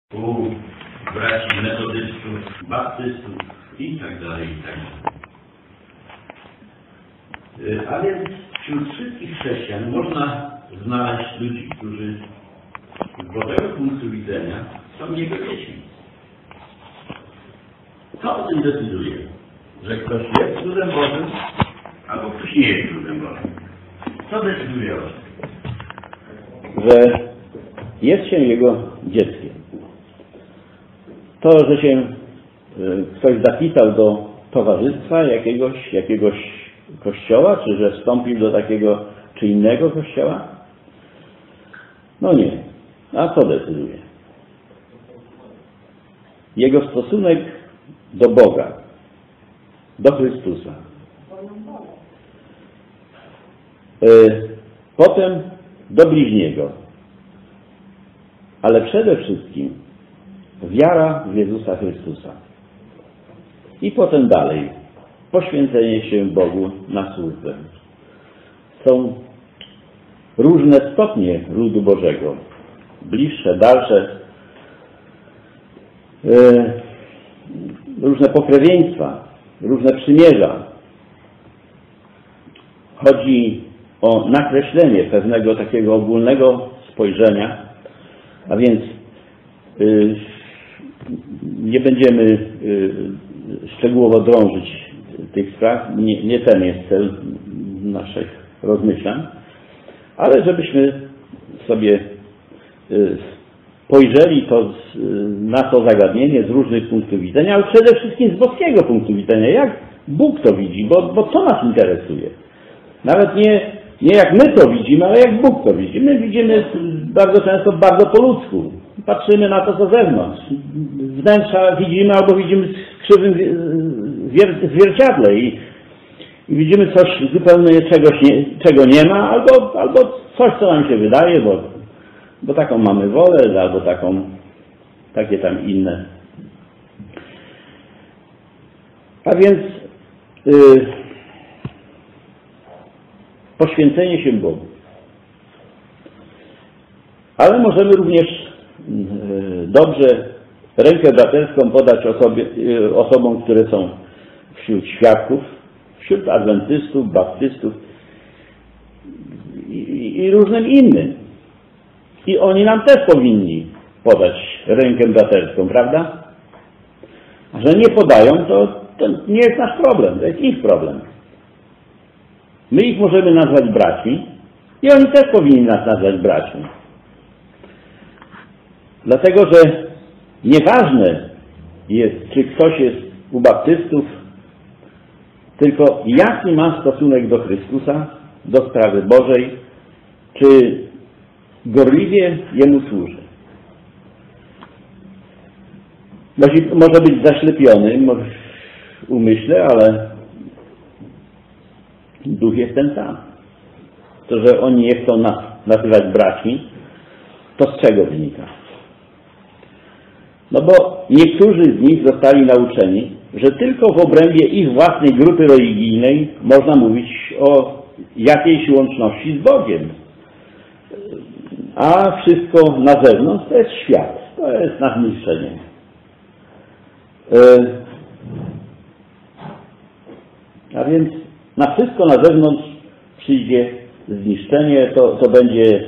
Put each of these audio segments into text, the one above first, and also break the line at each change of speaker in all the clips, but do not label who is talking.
u braci metodystów, baptystów i tak dalej, i tak dalej. A więc wśród wszystkich chrześcijan można znaleźć ludzi, którzy z Bożego punktu widzenia są Jego dziećmi. Co o tym decyduje? Że ktoś jest ludem Bożym, albo ktoś nie jest ludem Bożym. Co decyduje o tym?
Że jest się Jego dzieckiem. To, że się ktoś zapisał do towarzystwa jakiegoś kościoła, czy że wstąpił do takiego czy innego kościoła? No nie. A co decyduje? Jego stosunek do Boga, do Chrystusa. Potem do bliźniego. Ale przede wszystkim wiara w Jezusa Chrystusa. I potem dalej poświęcenie się Bogu na służbę. Są różne stopnie ludu Bożego. Bliższe, dalsze. Różne pokrewieństwa, różne przymierza. Chodzi o nakreślenie pewnego takiego ogólnego spojrzenia, a więc nie będziemy szczegółowo drążyć tych spraw, nie ten jest cel naszych rozmyślań, ale żebyśmy sobie spojrzeli na to zagadnienie z różnych punktów widzenia, ale przede wszystkim z boskiego punktu widzenia, jak Bóg to widzi, bo co nas interesuje. Nawet nie jak my to widzimy, ale jak Bóg to widzi. My widzimy bardzo często bardzo po ludzku. Patrzymy na to co zewnątrz. Wnętrza widzimy albo widzimy w krzywym zwierciadle i widzimy coś zupełnie czego nie ma, albo coś, co nam się wydaje, bo taką mamy wolę, albo takie tam inne. A więc poświęcenie się Bogu. Ale możemy również dobrze rękę braterską podać osobom, które są wśród świadków, wśród adwentystów, baptystów i różnym innym. I oni nam też powinni podać rękę braterską, prawda? A że nie podają, to nie jest nasz problem, to jest ich problem. My ich możemy nazwać braćmi i oni też powinni nas nazwać braćmi. Dlatego, że nieważne jest, czy ktoś jest u baptystów, tylko jaki ma stosunek do Chrystusa, do sprawy Bożej, czy gorliwie Jemu służy. Może być zaślepiony w umyśle, ale duch jest ten sam. To, że oni nie chcą nas nazywać braćmi, to z czego wynika? No bo niektórzy z nich zostali nauczeni, że tylko w obrębie ich własnej grupy religijnej można mówić o jakiejś łączności z Bogiem. A wszystko na zewnątrz to jest świat, to jest nadniszczenie. A więc na wszystko na zewnątrz przyjdzie zniszczenie, to będzie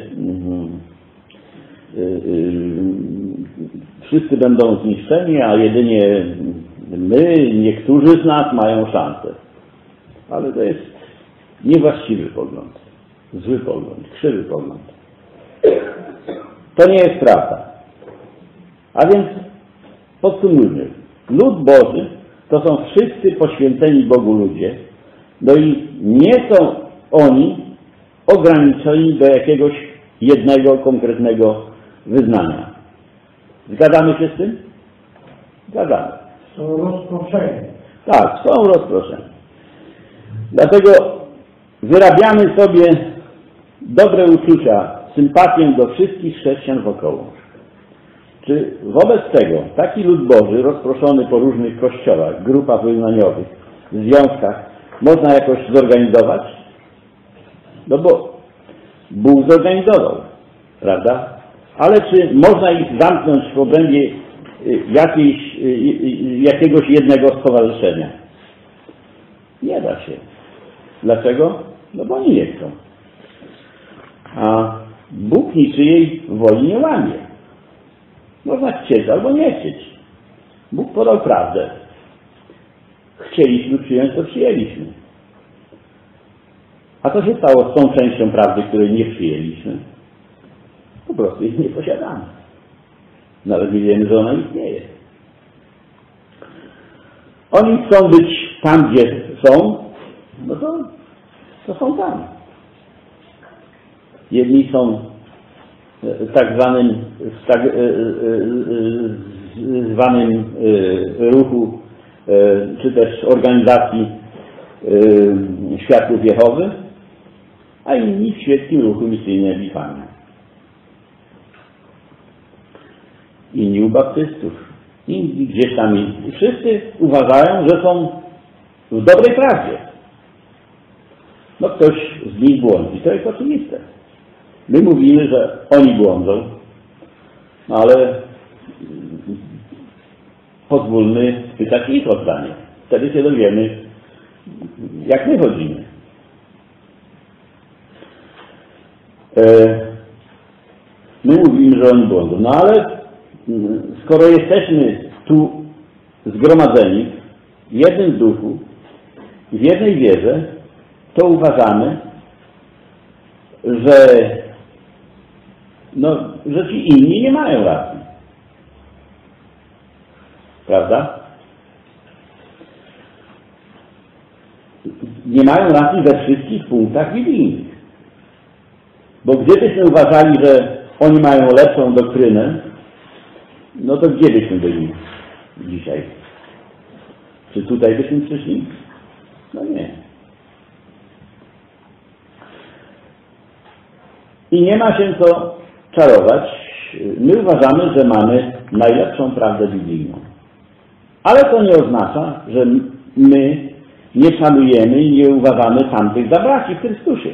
wszyscy będą zniszczeni, a jedynie my, niektórzy z nas mają szansę. Ale to jest niewłaściwy pogląd, zły pogląd, krzywy pogląd. To nie jest prawda. A więc podsumujmy. Lud Boży to są wszyscy poświęceni Bogu ludzie, no i nie są oni ograniczeni do jakiegoś jednego konkretnego wyznania. Zgadzamy się z tym? Zgadzamy.
Są rozproszeni.
Tak, są rozproszeni. Dlatego wyrabiamy sobie dobre uczucia, sympatię do wszystkich chrześcijan wokoło. Czy wobec tego taki lud Boży rozproszony po różnych kościołach, grupach wyznaniowych, związkach można jakoś zorganizować? No bo Bóg zorganizował, prawda? Ale czy można ich zamknąć w obrębie jakiegoś jednego stowarzyszenia? Nie da się. Dlaczego? No bo oni nie chcą. A Bóg niczyjej woli nie łamie. Można chcieć albo nie chcieć. Bóg podał prawdę. Chcieliśmy przyjąć, to przyjęliśmy. A co się stało z tą częścią prawdy, której nie przyjęliśmy? Po prostu ich nie posiadamy. Nawet nie wiemy, że ona istnieje. Oni chcą być tam, gdzie są, no to są tam. Jedni są w tak zwanym ruchu, czy też organizacji Świadków Jehowy, a inni w świeckim ruchu misyjnej Epifanii. Inni u baptystów, inni gdzieś tam. I wszyscy uważają, że są w dobrej prawie. No ktoś z nich błądzi, to jest oczywiste. My mówimy, że oni błądzą, ale pozwólmy spytać ich o zdanie. Wtedy się dowiemy, jak my chodzimy. My mówimy, że oni błądzą. No ale skoro jesteśmy tu zgromadzeni w jednym duchu, w jednej wierze, to uważamy, że ci inni nie mają racji. Prawda? Nie mają racji we wszystkich punktach biblijnych. Bo gdybyśmy uważali, że oni mają lepszą doktrynę, no to gdzie byśmy byli dzisiaj? Czy tutaj byśmy przyszli? No nie. I nie ma się co czarować. My uważamy, że mamy najlepszą prawdę biblijną. Ale to nie oznacza, że my nie szanujemy i nie uważamy tamtych za braci w Chrystusie.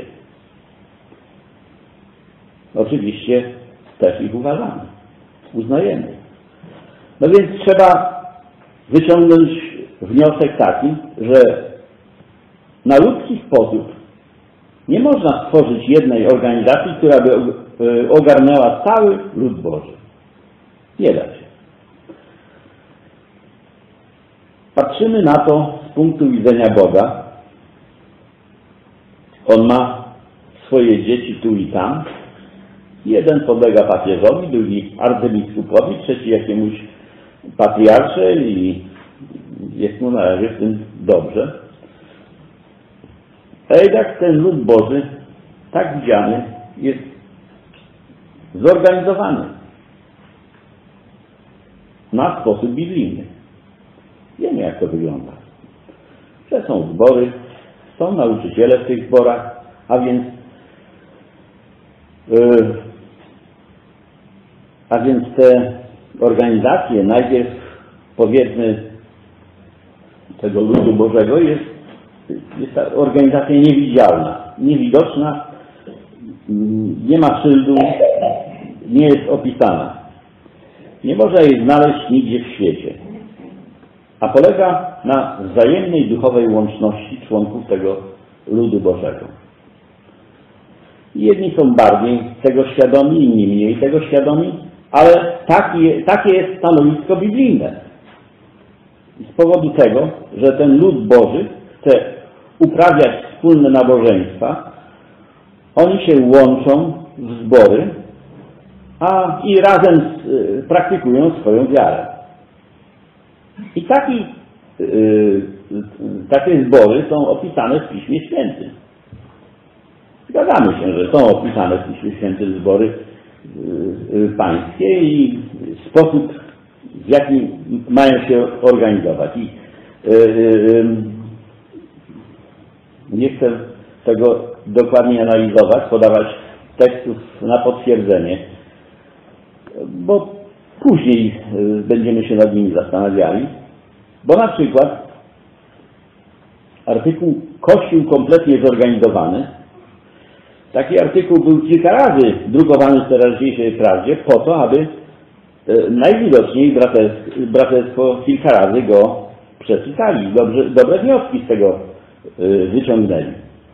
Oczywiście też ich uważamy. Uznajemy. No więc trzeba wyciągnąć wniosek taki, że na ludzki sposób nie można stworzyć jednej organizacji, która by ogarnęła cały lud Boży. Nie da się. Patrzymy na to z punktu widzenia Boga. On ma swoje dzieci tu i tam. Jeden podlega papieżowi, drugi arcybiskupowi, trzeci jakiemuś patriarsze i jest mu na razie w tym dobrze. A jednak ten lud Boży, tak widziany, jest zorganizowany na sposób biblijny. Wiemy, jak to wygląda. Że są zbory, są nauczyciele w tych zborach, a więc te organizacje, najpierw powiedzmy tego ludu Bożego, jest ta organizacja niewidzialna, niewidoczna, nie ma szyldu, nie jest opisana. Nie można jej znaleźć nigdzie w świecie. A polega na wzajemnej duchowej łączności członków tego ludu Bożego. Jedni są bardziej tego świadomi, inni mniej tego świadomi, ale takie jest stanowisko biblijne. Z powodu tego, że ten lud Boży chce uprawiać wspólne nabożeństwa, oni się łączą w zbory i razem praktykują swoją wiarę. I takie zbory są opisane w Piśmie Świętym. Zgadzamy się, że są opisane w Piśmie Świętym zbory pańskie i sposób, w jaki mają się organizować. I nie chcę tego dokładnie analizować, podawać tekstów na potwierdzenie, bo później będziemy się nad nimi zastanawiali, bo na przykład artykuł Kościół kompletnie zorganizowany Taki artykuł był kilka razy drukowany w teraźniejszej prawdzie po to, aby najwidoczniej braterstwo kilka razy go przeczytali. Dobre wnioski z tego wyciągnęli.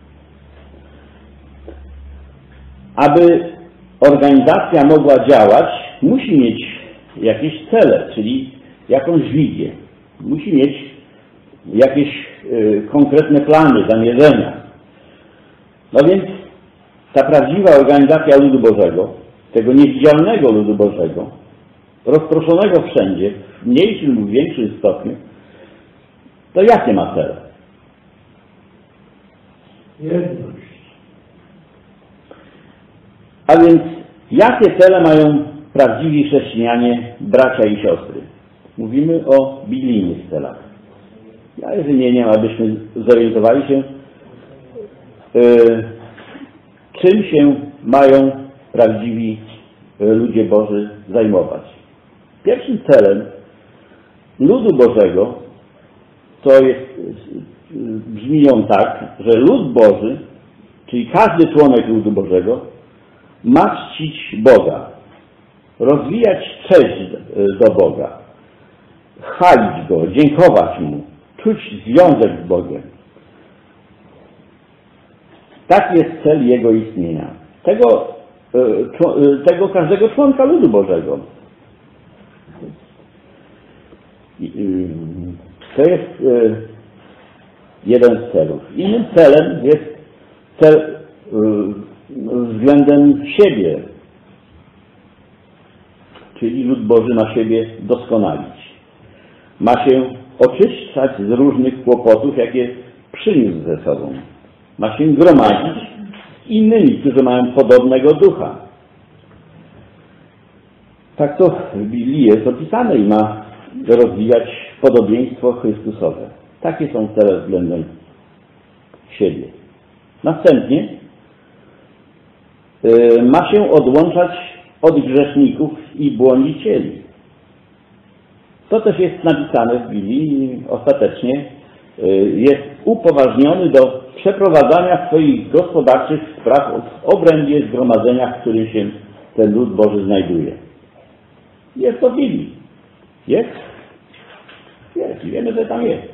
Aby organizacja mogła działać, musi mieć jakieś cele, czyli jakąś wizję. Musi mieć jakieś konkretne plany, zamierzenia. No więc ta prawdziwa organizacja ludu Bożego, tego niewidzialnego ludu Bożego, rozproszonego wszędzie, w mniejszym lub większym stopniu, to jakie ma cele?
Jedność.
A więc jakie cele mają prawdziwi chrześcijanie, bracia i siostry? Mówimy o biblijnych celach. Ja je wymienię, abyśmy zorientowali się, czym się mają prawdziwi ludzie Boży zajmować. Pierwszym celem ludu Bożego brzmi on tak, że lud Boży, czyli każdy członek ludu Bożego, ma czcić Boga, rozwijać cześć do Boga, chwalić Go, dziękować Mu, czuć związek z Bogiem. Tak jest cel Jego istnienia. Tego każdego członka ludu Bożego. To jest jeden z celów. Innym celem jest cel względem siebie. Czyli lud Boży ma siebie doskonalić. Ma się oczyszczać z różnych kłopotów, jakie przyniósł ze sobą. Ma się gromadzić z innymi, którzy mają podobnego ducha. Tak to w Biblii jest opisane i ma rozwijać podobieństwo Chrystusowe. Takie są cele względem siebie. Następnie ma się odłączać od grzeszników i błądzicieli. To też jest napisane w Biblii i ostatecznie jest upoważniony do przeprowadzania swoich gospodarczych spraw w obrębie zgromadzenia, w którym się ten lud Boży znajduje. Jest to w Biblii. Jest? Jest. Wiemy, że tam jest.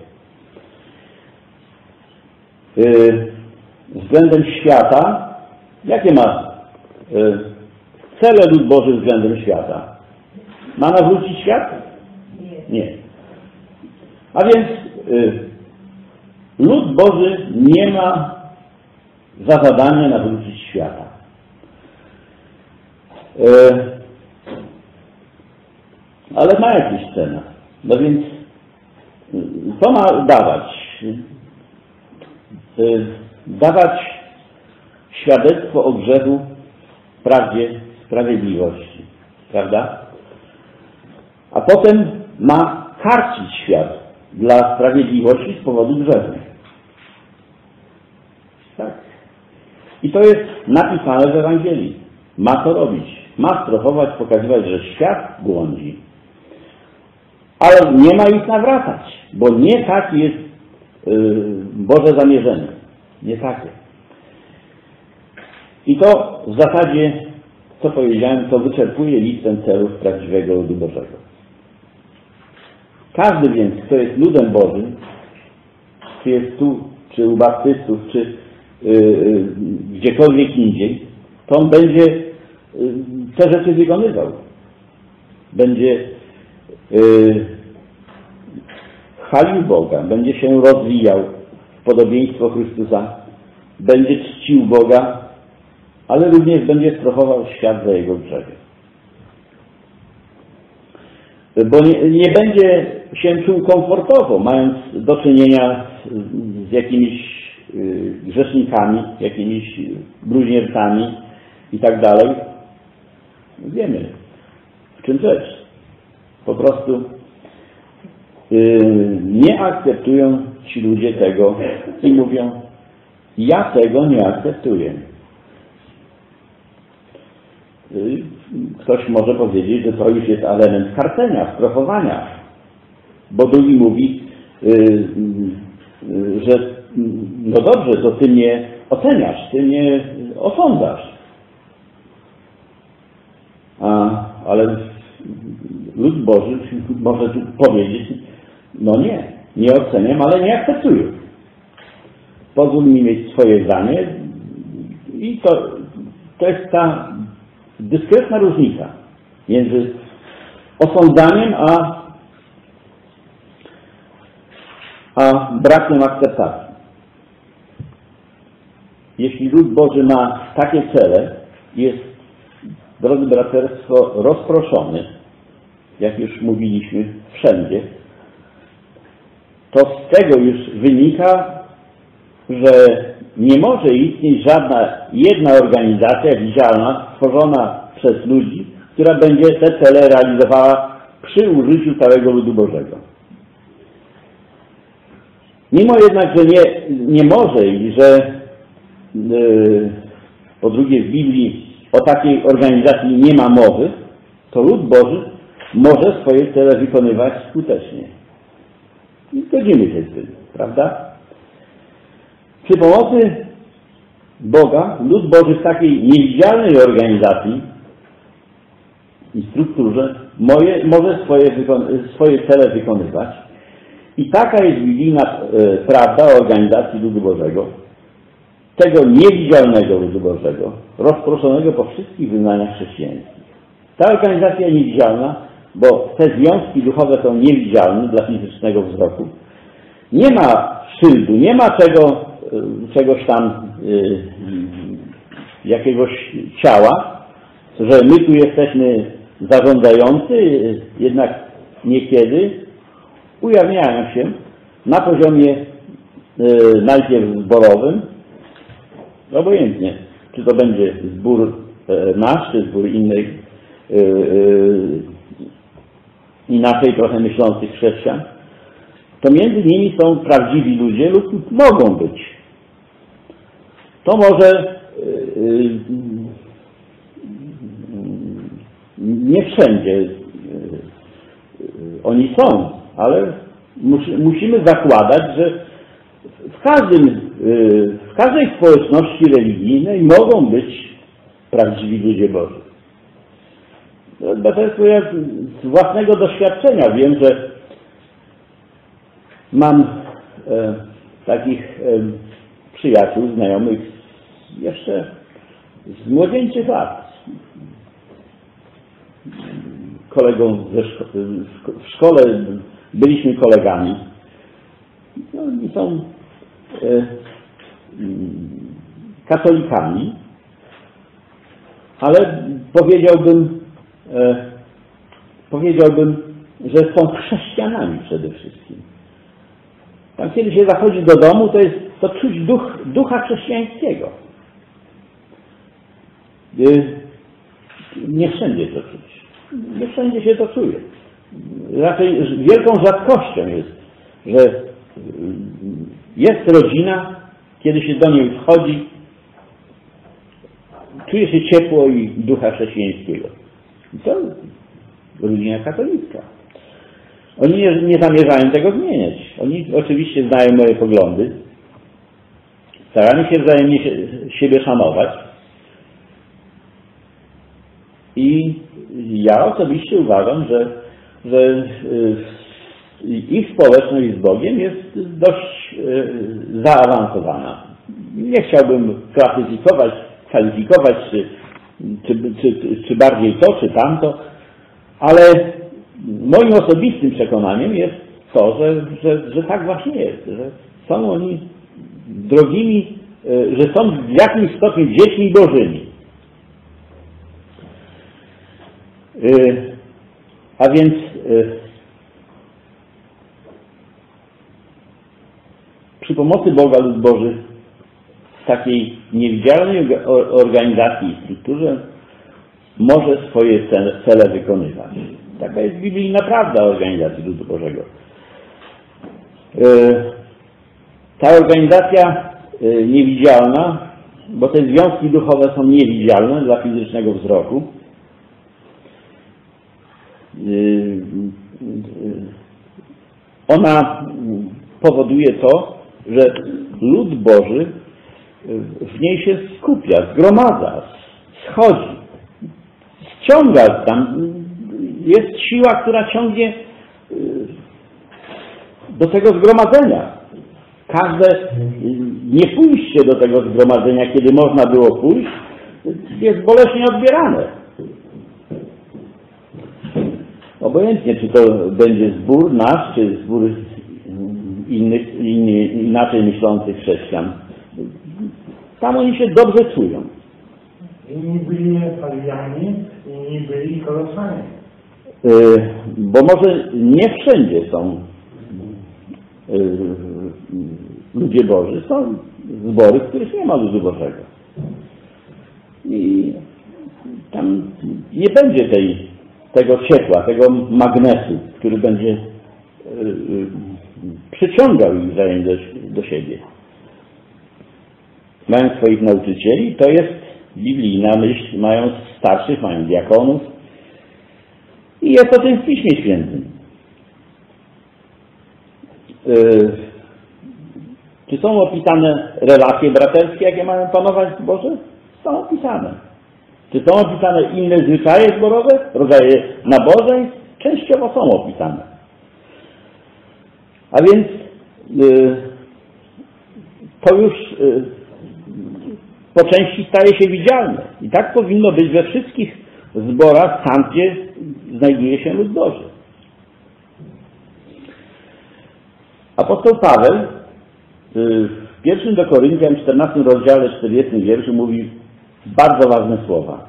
Względem świata, jakie ma cele lud Boży względem świata? Ma nawrócić świat? Nie. A więc lud Boży nie ma za zadanie nawrócić świata. Ale ma jakiś cel. No więc co ma dawać? Dawać świadectwo o grzechu, prawdzie, sprawiedliwości. Prawda? A potem ma karcić świat dla sprawiedliwości z powodu grzechu. Tak. I to jest napisane w Ewangelii. Ma to robić. Ma strofować, pokazywać, że świat błądzi. Ale nie ma ich nawracać, bo nie takie jest Boże zamierzenie. Nie takie. I to w zasadzie, co powiedziałem, to wyczerpuje listę celów prawdziwego ludu Bożego. Każdy więc, kto jest ludem Bożym, czy jest tu, czy u baptystów, czy gdziekolwiek indziej, to on będzie te rzeczy wykonywał. Będzie chwalił Boga, będzie się rozwijał w podobieństwo Chrystusa, będzie czcił Boga, ale również będzie strofował świat za jego grzechy. Bo nie będzie się czuł komfortowo, mając do czynienia z jakimiś grzesznikami, jakimiś bluźniercami i tak dalej. Wiemy, w czym rzecz. Po prostu nie akceptują ci ludzie tego i mówią, ja tego nie akceptuję. Ktoś może powiedzieć, że to już jest element karcenia, strofowania. Bo drugi mówi, że no dobrze, to ty mnie oceniasz, ty nie osądzasz. Ale lud Boży może tu powiedzieć, no nie oceniam, ale nie akceptuję. Pozwól mi mieć swoje zdanie i to jest ta dyskretna różnica między osądzaniem a brakiem akceptacji. Jeśli lud Boży ma takie cele, jest, drodzy braterstwo, rozproszony, jak już mówiliśmy, wszędzie, to z tego już wynika, że nie może istnieć żadna jedna organizacja widzialna, stworzona przez ludzi, która będzie te cele realizowała przy użyciu całego ludu Bożego. Mimo jednak, że nie może i że po drugie w Biblii o takiej organizacji nie ma mowy, to lud Boży może swoje cele wykonywać skutecznie. I zgodzimy się z tym, prawda? Przy pomocy Boga lud Boży w takiej niewidzialnej organizacji i strukturze może swoje cele wykonywać. I taka jest biblijna prawda o organizacji ludu Bożego, tego niewidzialnego ludu Bożego, rozproszonego po wszystkich wyznaniach chrześcijańskich. Ta organizacja niewidzialna, bo te związki duchowe są niewidzialne dla fizycznego wzroku, nie ma szyldu, nie ma czegoś tam, jakiegoś ciała, że my tu jesteśmy zarządzający, jednak niekiedy ujawniają się na poziomie najpierw zborowym, obojętnie, czy to będzie zbór nasz, czy zbór inaczej trochę myślących chrześcijan, to między nimi są prawdziwi ludzie lub mogą być. To może nie wszędzie oni są, ale musimy zakładać, że w każdej społeczności religijnej mogą być prawdziwi ludzie Boży. Dlatego ja z własnego doświadczenia wiem, że mam takich przyjaciół, znajomych jeszcze z młodzieńczych lat. Kolegą w szkole byliśmy kolegami. No, oni są katolikami, ale powiedziałbym, że są chrześcijanami przede wszystkim. Tam kiedy się zachodzi do domu, to czuć ducha chrześcijańskiego. Nie wszędzie to czuć. Nie wszędzie się to czuje. Raczej wielką rzadkością jest, że jest rodzina, kiedy się do niej wchodzi, czuje się ciepło i ducha chrześcijańskiego. I to rodzina katolicka. Oni nie zamierzają tego zmieniać. Oni oczywiście znają moje poglądy. Staramy się wzajemnie siebie szanować. I ja osobiście uważam, że ich społeczność z Bogiem jest dość zaawansowana. Nie chciałbym kwalifikować, czy bardziej to, czy tamto, ale moim osobistym przekonaniem jest to, że tak właśnie jest, że są oni drogimi, że są w jakimś stopniu dziećmi Bożymi. A więc przy pomocy Boga lud Boży w takiej niewidzialnej organizacji i strukturze może swoje cele wykonywać. Taka jest biblijna prawda o organizacji ludu Bożego. Ta organizacja niewidzialna, bo te związki duchowe są niewidzialne dla fizycznego wzroku, ona powoduje to, że lud Boży w niej się skupia, zgromadza, schodzi, ściąga tam. Jest siła, która ciągnie do tego zgromadzenia. Każde niepójście do tego zgromadzenia, kiedy można było pójść, jest boleśnie odbierane. Obojętnie, czy to będzie zbór nasz, czy zbór inaczej myślących chrześcijan. Tam oni się dobrze czują.
Inni byli Efezjanie, inni byli Kolosanie.
Bo może nie wszędzie są ludzie Boży. Są zbory, w których nie ma ludu Bożego. I tam nie będzie tego ciepła, tego magnesu, który będzie przyciągał ich wzajem do siebie. Mają swoich nauczycieli, to jest biblijna myśl, mają starszych, mają diakonów i jest o tym w Piśmie Świętym. Czy są opisane relacje braterskie, jakie mają panować w zborze? Są opisane. Czy są opisane inne zwyczaje zborowe, rodzaje nabożeństw? Częściowo są opisane. A więc to już po części staje się widzialne. I tak powinno być we wszystkich zborach, tam gdzie znajduje się lud Boży. Apostoł Paweł w 1 do Koryntian, 14 rozdziale, 40 wierszu mówi bardzo ważne słowa.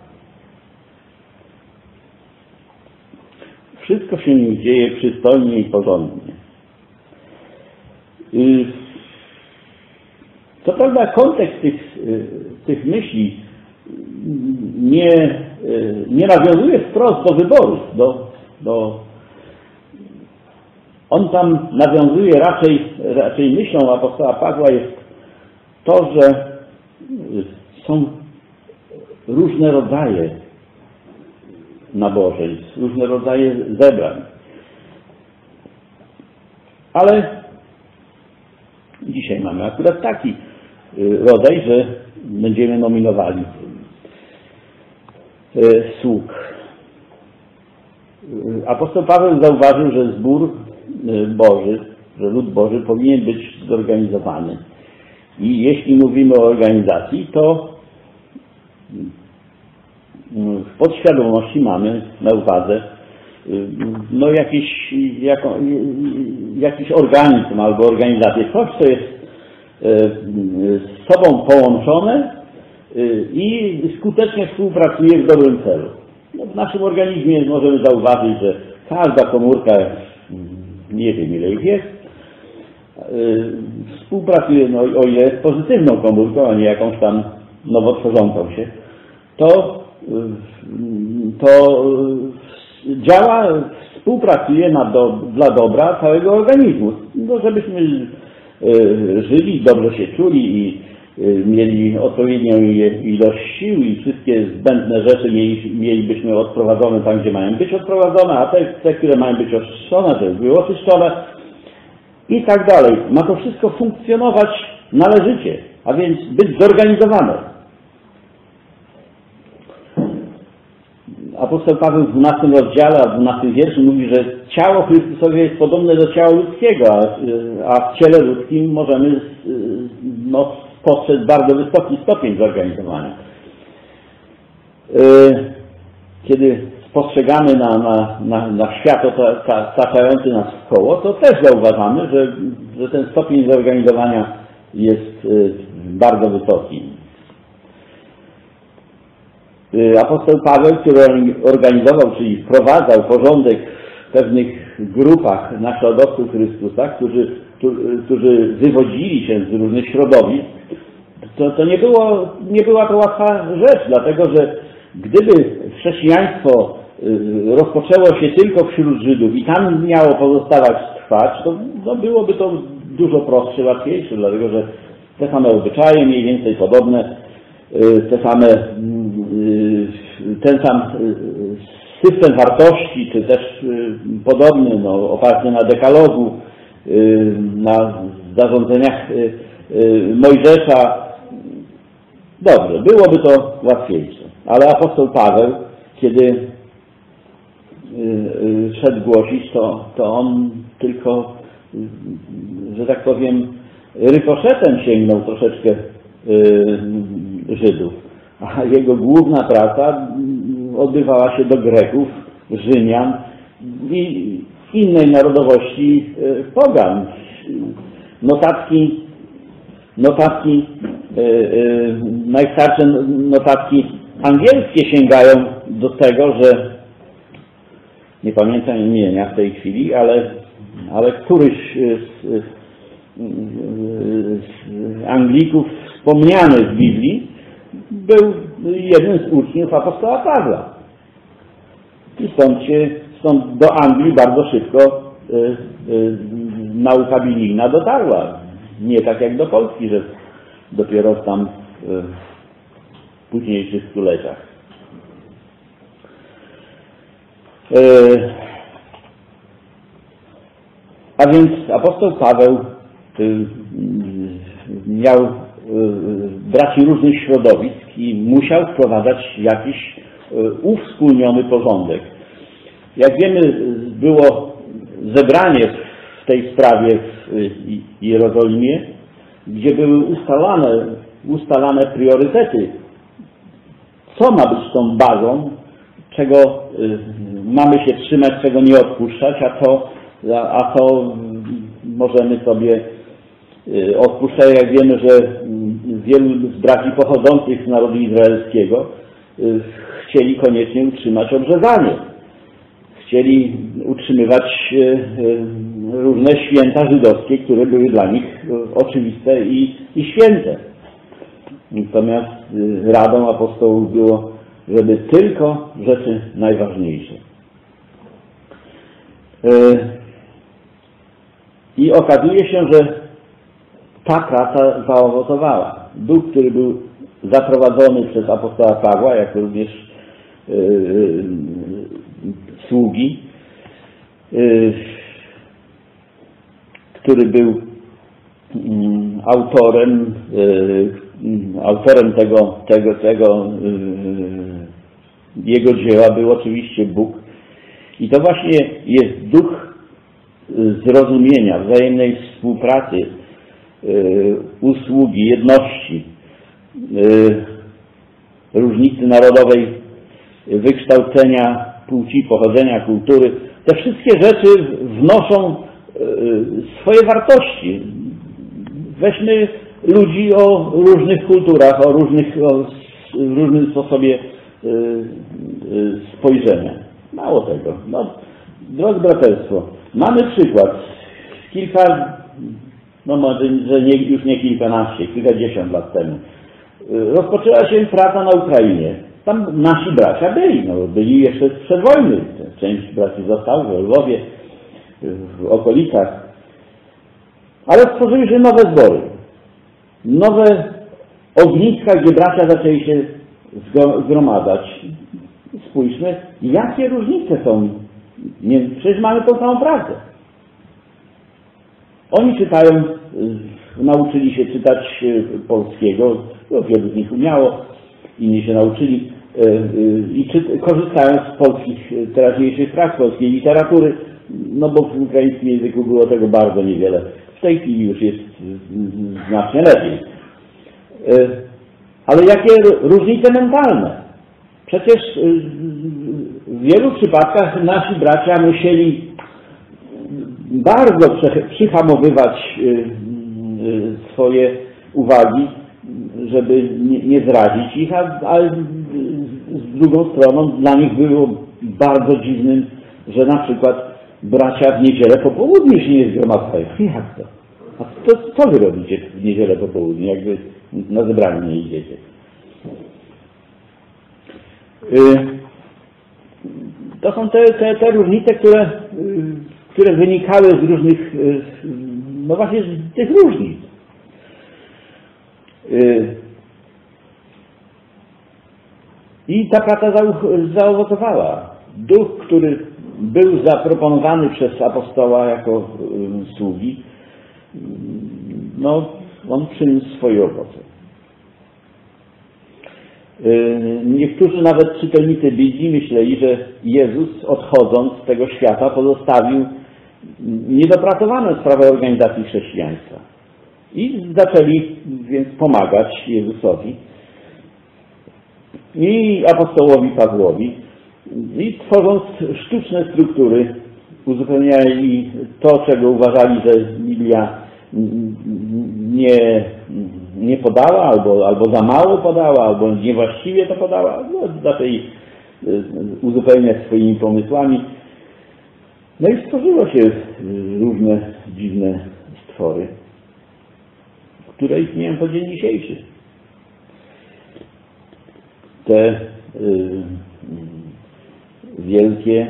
Wszystko się dzieje przystojnie i porządnie. Co prawda kontekst tych myśli nie nawiązuje wprost do wyborów. On tam nawiązuje raczej myślą apostoła Pawła jest to, że są różne rodzaje nabożeństw, różne rodzaje zebrań. Ale dzisiaj mamy akurat taki rodzaj, że będziemy nominowali sług. Apostoł Paweł zauważył, że zbór Boży, że lud Boży powinien być zorganizowany. I jeśli mówimy o organizacji, to w podświadomości mamy na uwadze jakiś organizm albo organizację, coś, co jest z sobą połączone i skutecznie współpracuje w dobrym celu. W naszym organizmie możemy zauważyć, że każda komórka, nie wiem ile ich jest, współpracuje, no, o ile jest pozytywną komórką, a nie jakąś tam nowo tworzącą się, to działa, współpracuje dla dobra całego organizmu. No, żebyśmy żyli, dobrze się czuli i mieli odpowiednią ilość sił i wszystkie zbędne rzeczy mielibyśmy odprowadzone tam, gdzie mają być odprowadzone, a te, które mają być oczyszczone, żeby były oczyszczone i tak dalej. Ma to wszystko funkcjonować należycie, a więc być zorganizowane. Apostoł Paweł w 12 rozdziale, a w 12 wierszu mówi, że ciało Chrystusowe jest podobne do ciała ludzkiego, a w ciele ludzkim możemy spostrzec bardzo wysoki stopień zorganizowania. Kiedy spostrzegamy na świat otaczający nas wkoło, to też zauważamy, że ten stopień zorganizowania jest bardzo wysoki. Apostoł Paweł, który organizował, czyli wprowadzał porządek w pewnych grupach naśladowców Chrystusa, którzy wywodzili się z różnych środowisk, to nie była to łatwa rzecz, dlatego że gdyby chrześcijaństwo rozpoczęło się tylko wśród Żydów i tam miało pozostawać trwać, to byłoby to dużo prostsze, łatwiejsze, dlatego że te same obyczaje, mniej więcej podobne, ten sam system wartości, czy też podobny, oparty na dekalogu, na zarządzeniach Mojżesza, dobrze, byłoby to łatwiejsze. Ale apostoł Paweł, kiedy szedł głosić, to on tylko, że tak powiem, rykoszetem sięgnął troszeczkę Żydów. A jego główna praca odbywała się do Greków, Rzymian i innej narodowości pogan. Notatki, najstarsze notatki angielskie sięgają do tego, że nie pamiętam imienia w tej chwili, ale któryś z Anglików wspomniany w Biblii był jednym z uczniów apostoła Pawła. I stąd do Anglii bardzo szybko nauka biblijna dotarła. Nie tak jak do Polski, że dopiero tam w późniejszych stuleciach. A więc apostoł Paweł miał braci różnych środowisk i musiał wprowadzać jakiś uwspólniony porządek. Jak wiemy, było zebranie w tej sprawie w Jerozolimie, gdzie były ustalane priorytety, co ma być tą bazą, czego mamy się trzymać, czego nie odpuszczać, a co możemy sobie odpuszczać, jak wiemy, że wielu z braci pochodzących z narodu izraelskiego chcieli koniecznie utrzymać obrzezanie. Chcieli utrzymywać różne święta żydowskie, które były dla nich oczywiste i święte. Natomiast radą apostołów było, żeby tylko rzeczy najważniejsze. I okazuje się, że ta praca zaowocowała. Duch, który był zaprowadzony przez apostoła Pawła, jak również sługi, który był autorem tego jego dzieła, był oczywiście Bóg. I to właśnie jest duch zrozumienia, wzajemnej współpracy, usługi, jedności, różnicy narodowej, wykształcenia, płci, pochodzenia, kultury. Te wszystkie rzeczy wnoszą swoje wartości. Weźmy ludzi o różnych kulturach, o różnym sposobie spojrzenia. Mało tego. Drodzy braterstwo, mamy przykład. Może już nie kilkanaście, kilkadziesiąt lat temu. Rozpoczęła się praca na Ukrainie. Tam nasi bracia byli jeszcze przed wojny. Część braci została w Lwowie, w okolicach. Ale stworzyły się nowe zbory. Nowe ogniska, gdzie bracia zaczęli się zgromadzać. Spójrzmy, jakie różnice są. Przecież mamy tą samą pracę. Oni czytają, nauczyli się czytać polskiego, wielu z nich umiało, inni się nauczyli i korzystają z polskich, teraźniejszych prac, polskiej literatury, no bo w ukraińskim języku było tego bardzo niewiele. W tej chwili już jest znacznie lepiej. Ale jakie różnice mentalne? Przecież w wielu przypadkach nasi bracia musieli bardzo przyhamowywać swoje uwagi, żeby nie zrazić ich, ale z drugą stroną dla nich było bardzo dziwnym, że na przykład bracia w niedzielę po południu się nie zgromadzają. Jak to? A co wy robicie w niedzielę po południu, jak wy na zebranie nie idziecie? To są te różnice, które wynikały z różnych, no właśnie z tych różnic. I ta praca zaowocowała. Duch, który był zaproponowany przez apostoła jako sługi, no, on przyniósł swoje owoce. Niektórzy nawet czytelnicy Biblii myśleli, że Jezus, odchodząc z tego świata, pozostawił niedopracowaną sprawę organizacji chrześcijaństwa. I zaczęli więc pomagać Jezusowi i apostołowi Pawłowi, i tworząc sztuczne struktury uzupełniali to, czego uważali, że Biblia nie podała, albo za mało podała, albo niewłaściwie to podała, zaczęli uzupełniać swoimi pomysłami. No i stworzyło się różne dziwne stwory, które istnieją po dzień dzisiejszy. Te wielkie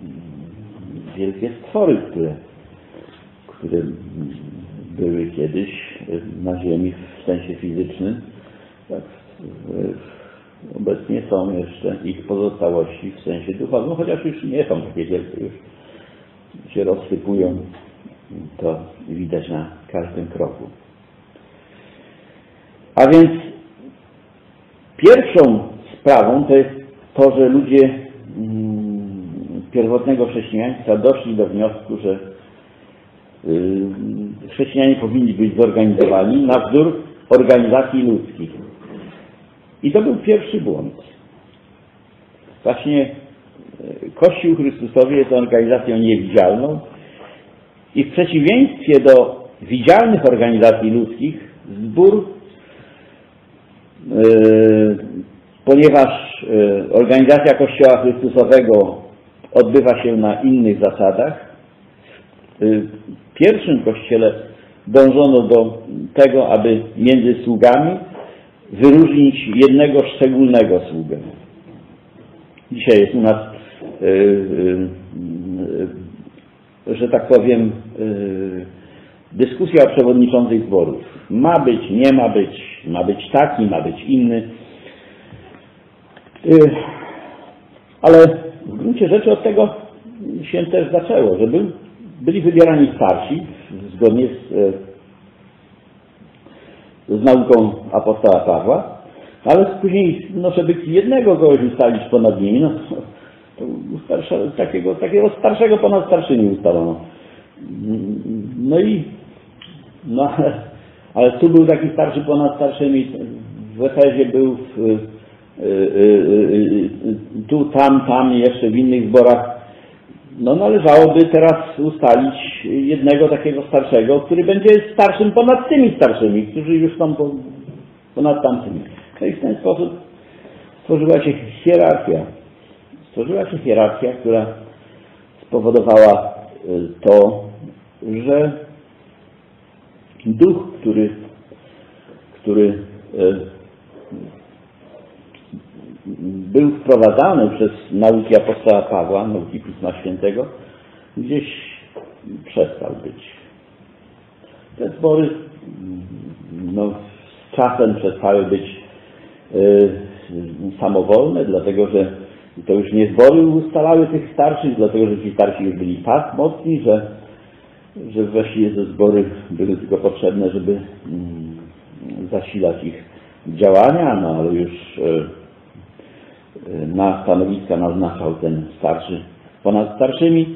stwory, które były kiedyś na Ziemi w sensie fizycznym, tak, obecnie są jeszcze ich pozostałości w sensie duchowym, chociaż już nie są takie wielkie, już się rozsypują, to widać na każdym kroku. A więc pierwszą sprawą to jest to, że ludzie pierwotnego chrześcijaństwa doszli do wniosku, że chrześcijanie powinni być zorganizowani na wzór organizacji ludzkich. I to był pierwszy błąd. Właśnie Kościół Chrystusowy jest organizacją niewidzialną i w przeciwieństwie do widzialnych organizacji ludzkich zbór, ponieważ organizacja Kościoła Chrystusowego odbywa się na innych zasadach, w pierwszym Kościele dążono do tego, aby między sługami wyróżnić jednego szczególnego sługę. Dzisiaj jest u nas, że tak powiem, dyskusja o przewodniczących zborów. Ma być, nie ma być taki, ma być inny. Ale w gruncie rzeczy od tego się też zaczęło, że byli wybierani starsi zgodnie z nauką apostoła Pawła, ale później, żeby jednego kogoś ustalić ponad nimi, to takiego starszego ponad starszymi ustalono. Ale tu był taki starszy ponad starszymi, w Efezie był, tu, tam, jeszcze w innych zborach. Należałoby teraz ustalić jednego takiego starszego, który będzie starszym ponad tymi starszymi, którzy już są ponad tamtymi. No i w ten sposób stworzyła się hierarchia. Która spowodowała to, że duch, który był wprowadzany przez nauki apostoła Pawła, nauki Pisma Świętego, gdzieś przestał być. Te zbory z czasem przestały być samowolne, dlatego że to już nie zbory ustalały tych starszych, dlatego że ci starsi już byli tak mocni, że właściwie te zbory były tylko potrzebne, żeby zasilać ich działania, ale już na stanowiska naznaczał ten starszy ponad starszymi.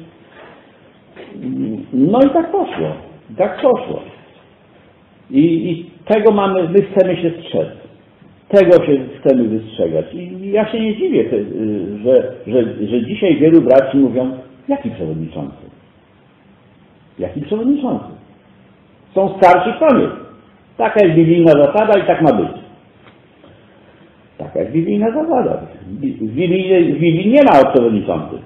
I tak poszło. I tego my chcemy się strzec. Tego się chcemy wystrzegać. I ja się nie dziwię, że dzisiaj wielu braci mówią, jaki przewodniczący? Jaki przewodniczący? Są starsi, koniec. Taka jest biblijna zasada i tak ma być. Taka jest biblijna zasada. W Biblii nie ma przewodniczących.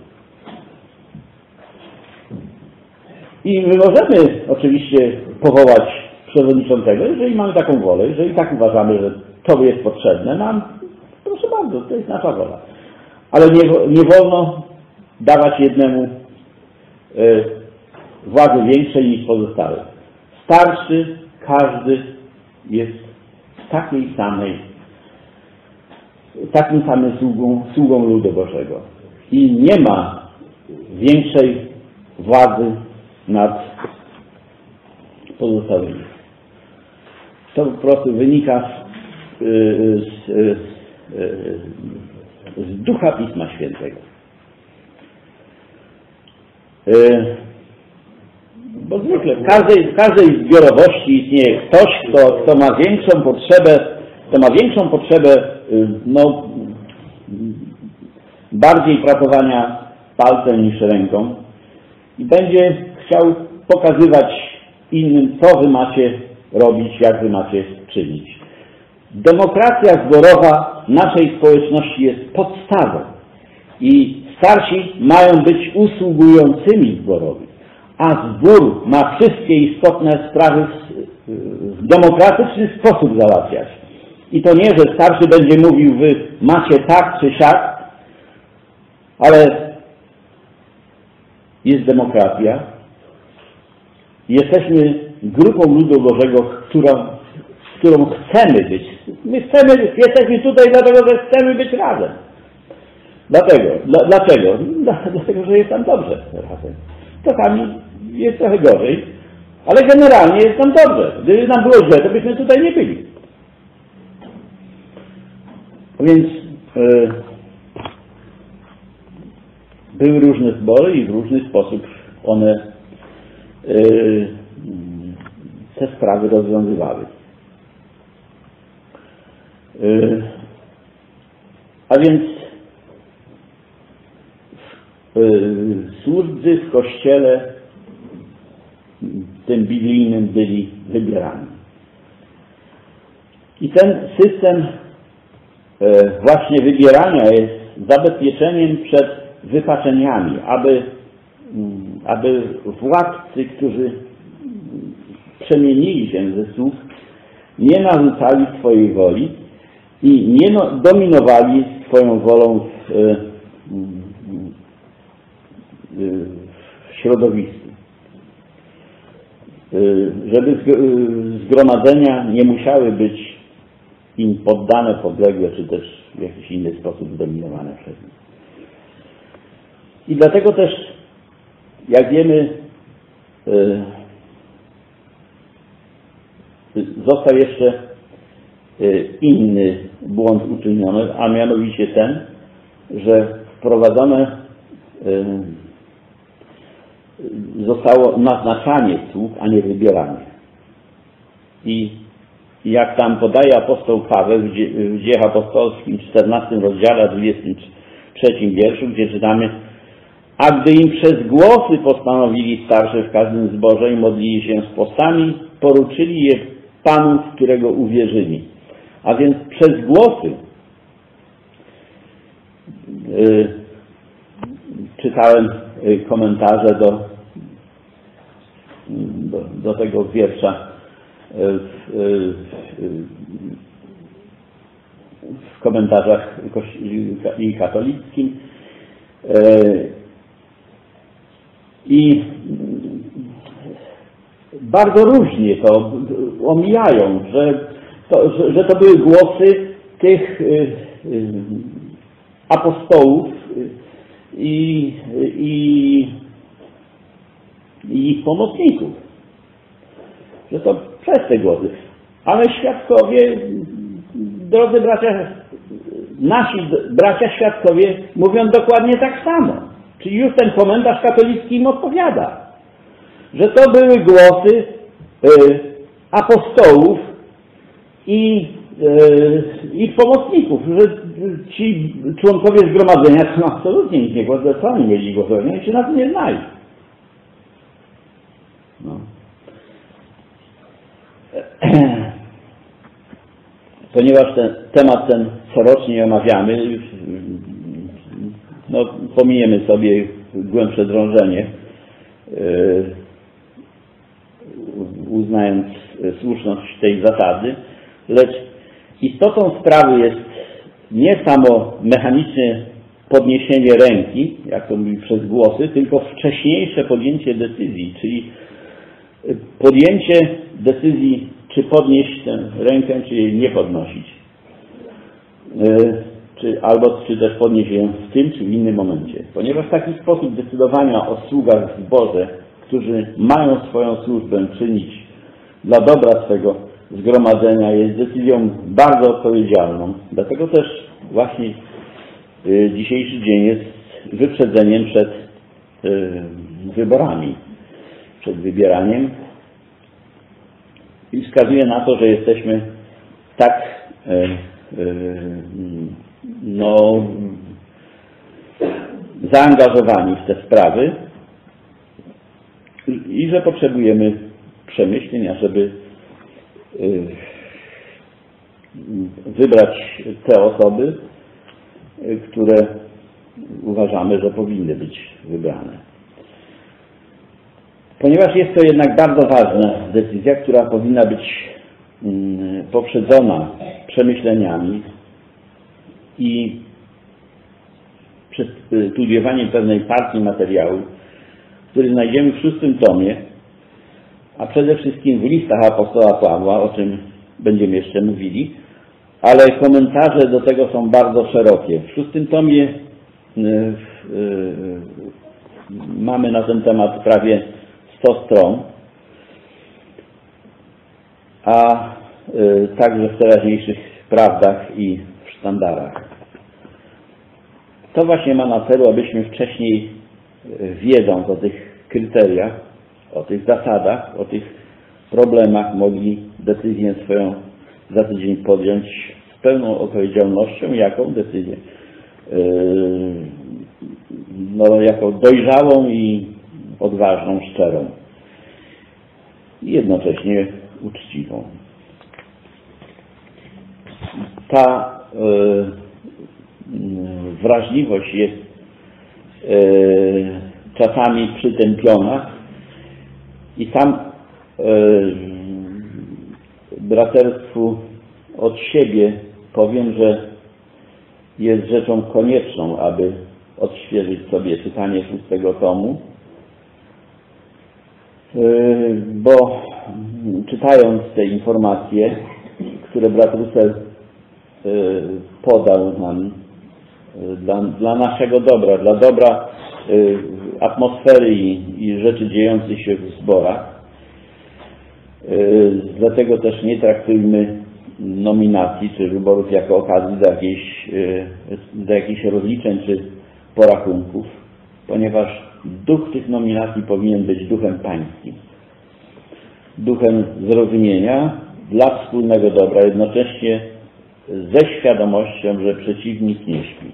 I my możemy oczywiście powołać przewodniczącego, jeżeli mamy taką wolę, jeżeli tak uważamy, że to jest potrzebne, proszę bardzo, to jest nasza wola. Ale nie wolno dawać jednemu władzy większej niż pozostałym. Starszy, każdy jest takim samym sługą ludu Bożego. I nie ma większej władzy nad pozostałymi. To po prostu wynika z ducha Pisma Świętego. Bo zwykle w każdej zbiorowości istnieje ktoś, kto ma większą potrzebę bardziej pracowania palcem niż ręką i będzie chciał pokazywać innym, co wy macie robić, jak wy macie czynić. Demokracja zborowa naszej społeczności jest podstawą i starsi mają być usługującymi zborowi, a zbór ma wszystkie istotne sprawy w demokratyczny sposób załatwiać. I to nie, że starszy będzie mówił, wy macie tak czy siak, ale jest demokracja. Jesteśmy grupą ludu Bożego, którą chcemy być. Jesteśmy tutaj dlatego, że chcemy być razem. Dlaczego? Dlatego, że jest tam dobrze razem. Czasami jest trochę gorzej, ale generalnie jest tam dobrze. Gdyby nam było źle, to byśmy tutaj nie byli. Więc były różne zbory i w różny sposób one te sprawy rozwiązywały. A więc słudzy w Kościele tym biblijnym byli wybierani. I ten system właśnie wybierania jest zabezpieczeniem przed wypaczeniami, aby władcy, którzy przemienili się ze słów, nie narzucali swojej woli i nie dominowali swoją wolą w środowisku. Żeby zgromadzenia nie musiały być im poddane, podległe, czy też w jakiś inny sposób zdominowane przez nich. I dlatego też, jak wiemy, został jeszcze inny błąd uczyniony, a mianowicie ten, że wprowadzone zostało naznaczanie sług, a nie wybieranie. I jak tam podaje apostoł Paweł w Dziejach Apostolskim 14 rozdziale 23 wierszu, gdzie czytamy: a gdy im przez głosy postanowili starsze w każdym zborze i modlili się z postami, poruczyli je Panu, w którego uwierzyli. A więc przez głosy czytałem komentarze do tego wiersza w komentarzach katolickim i bardzo różnie to omijają, że to były głosy tych apostołów i ich pomocników. Że to przez te głosy. Ale świadkowie, drodzy bracia, nasi bracia świadkowie mówią dokładnie tak samo. Czyli już ten komentarz katolicki im odpowiada. Że to były głosy apostołów i ich pomocników, że ci członkowie zgromadzenia to absolutnie nikt nie głosuje, co oni mieli głosować, oni się na tym nie znali. No. Ponieważ ten temat ten corocznie omawiamy, no, pominiemy sobie głębsze drążenie, uznając słuszność tej zasady, lecz istotą sprawy jest nie samo mechaniczne podniesienie ręki, jak to mówi przez głosy, tylko wcześniejsze podjęcie decyzji, czyli podjęcie decyzji, czy podnieść tę rękę, czy jej nie podnosić. Czy też podnieść ją w tym, czy w innym momencie. Ponieważ taki sposób decydowania o sługach w zborze, którzy mają swoją służbę czynić dla dobra swego zgromadzenia, jest decyzją bardzo odpowiedzialną. Dlatego też właśnie dzisiejszy dzień jest wyprzedzeniem przed wyborami, przed wybieraniem i wskazuje na to, że jesteśmy tak zaangażowani w te sprawy i że potrzebujemy przemyśleń, ażeby wybrać te osoby, które uważamy, że powinny być wybrane. Ponieważ jest to jednak bardzo ważna decyzja, która powinna być poprzedzona przemyśleniami i studiowaniem pewnej partii materiału, który znajdziemy w 6 tomie, a przede wszystkim w listach apostoła Pawła, o czym będziemy jeszcze mówili, ale komentarze do tego są bardzo szerokie. W 6 tomie mamy na ten temat prawie 100 stron, a także w teraźniejszych prawdach i w sztandarach. To właśnie ma na celu, abyśmy wcześniej, wiedząc o tych kryteriach, o tych zasadach, o tych problemach, mogli decyzję swoją za tydzień podjąć z pełną odpowiedzialnością, jaką decyzję, jako dojrzałą i odważną, szczerą i jednocześnie uczciwą. Ta wrażliwość jest czasami przytępiona i sam braterstwu od siebie powiem, że jest rzeczą konieczną, aby odświeżyć sobie czytanie 6 tomu, bo czytając te informacje, które brat Russell podał nam dla naszego dobra, dla dobra atmosfery i rzeczy dziejących się w zborach. Dlatego też nie traktujmy nominacji czy wyborów jako okazji do jakichś rozliczeń czy porachunków, ponieważ duch tych nominacji powinien być duchem pańskim, duchem zrozumienia dla wspólnego dobra, jednocześnie ze świadomością, że przeciwnik nie śpi.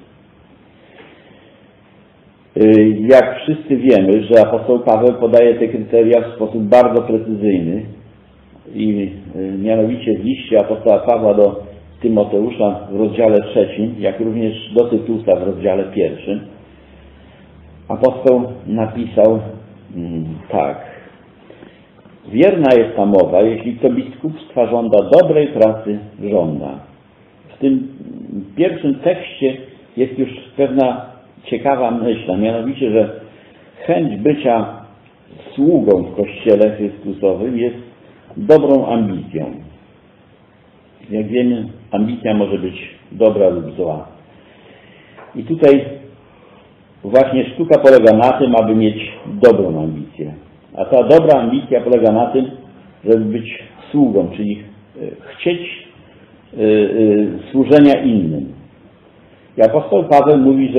Jak wszyscy wiemy, że apostoł Paweł podaje te kryteria w sposób bardzo precyzyjny i mianowicie w liście apostoła Pawła do Tymoteusza w rozdziale 3, jak również do Tytusa w rozdziale 1, apostoł napisał tak: wierna jest ta mowa, jeśli kto biskupstwa żąda, dobrej pracy żąda. W tym pierwszym tekście jest już pewna ciekawa myśl, a mianowicie, że chęć bycia sługą w Kościele Chrystusowym jest dobrą ambicją. Jak wiemy, ambicja może być dobra lub zła. I tutaj właśnie sztuka polega na tym, aby mieć dobrą ambicję. A ta dobra ambicja polega na tym, żeby być sługą, czyli chcieć służenia innym. I apostoł Paweł mówi,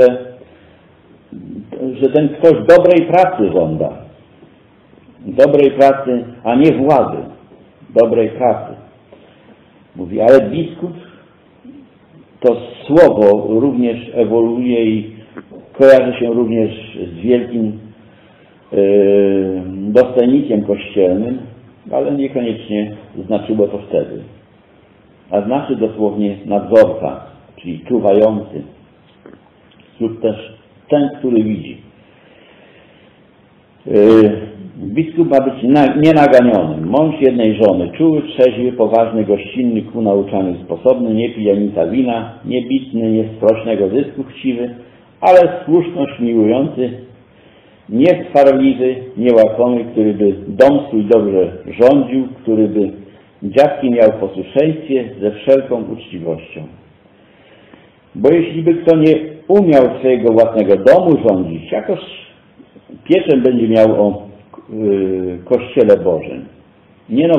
że ten ktoś dobrej pracy żąda. Dobrej pracy, a nie władzy. Dobrej pracy. Mówi, ale biskup, to słowo również ewoluuje i kojarzy się również z wielkim dostojnikiem kościelnym, ale niekoniecznie znaczyło to wtedy. A znaczy dosłownie nadzorca, czyli czuwający, lub też ten, który widzi. Biskup ma być nienaganionym, mąż jednej żony, czuły, trzeźwy, poważny, gościnny, ku nauczaniu sposobny, nie pijanica wina, niebitny, nie sprośnego zysku chciwy, ale słuszność miłujący, nieswarliwy, niełakomy, który by dom swój dobrze rządził, który by dziadki miał w posłuszeństwie ze wszelką uczciwością. Bo jeśli by kto nie umiał swojego własnego domu rządzić, jakoż pieczę będzie miał o Kościele Bożym.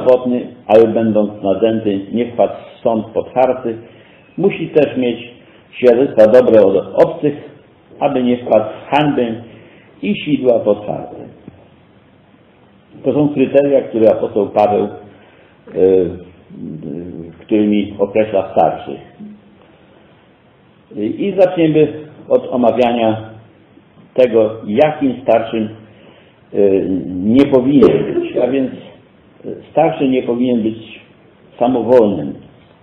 Nienowotny, ale będąc nadęty, nie wpadł w sąd pod harty, musi też mieć świadectwa dobre od obcych, aby nie wpadł w hańbę i sidła potwarte. To są kryteria, które apostoł Paweł, którymi określa starszych. I zaczniemy od omawiania tego, jakim starszym nie powinien być. A więc starszy nie powinien być samowolnym.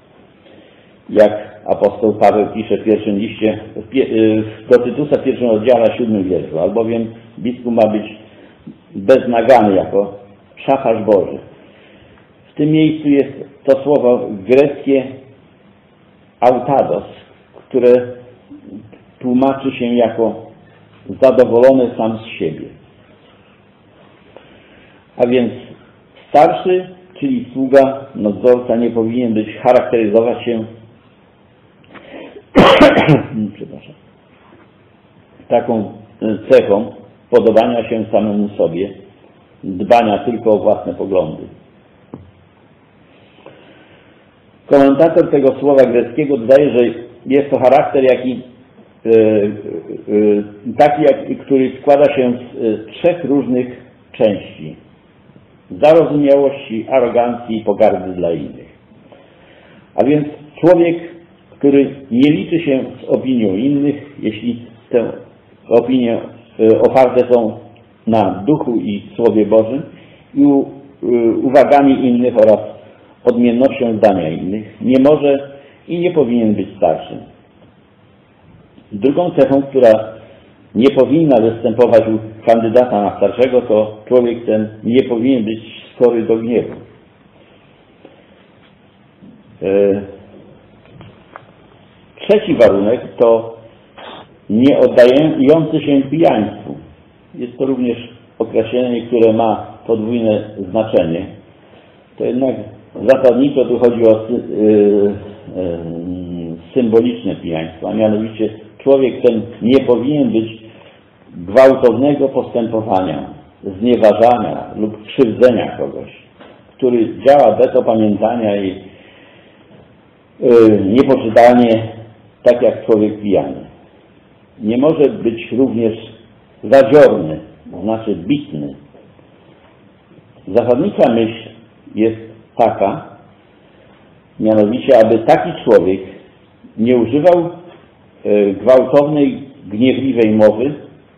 Jak apostoł Paweł pisze w pierwszym liście do Tytusa w pierwszym rozdziale 7 wierszu, albowiem biskup ma być beznagany jako szafarz Boży. W tym miejscu jest to słowo greckie autados, które tłumaczy się jako zadowolony sam z siebie. A więc starszy, czyli sługa, nadzorca nie powinien charakteryzować się taką cechą podobania się samemu sobie, dbania tylko o własne poglądy. Komentator tego słowa greckiego dodaje, że jest to charakter który składa się z trzech różnych części: zarozumiałości, arogancji i pogardy dla innych. A więc człowiek, który nie liczy się z opinią innych, jeśli te opinie oparte są na duchu i Słowie Bożym i uwagami innych oraz odmiennością zdania innych, nie może i nie powinien być starszym. Drugą cechą, która nie powinna występować u kandydata na starszego, to człowiek ten nie powinien być skory do gniewu. Trzeci warunek to nie oddający się pijaństwu. Jest to również określenie, które ma podwójne znaczenie. To jednak zasadniczo tu chodzi o symboliczne pijaństwo, a mianowicie człowiek ten nie powinien być gwałtownego postępowania, znieważania lub krzywdzenia kogoś, który działa bez opamiętania i niepoczytalnie, tak jak człowiek pijany. Nie może być również zadziorny, to znaczy bitny. Zasadnicza myśl jest taka, mianowicie, aby taki człowiek nie używał gwałtownej, gniewliwej mowy,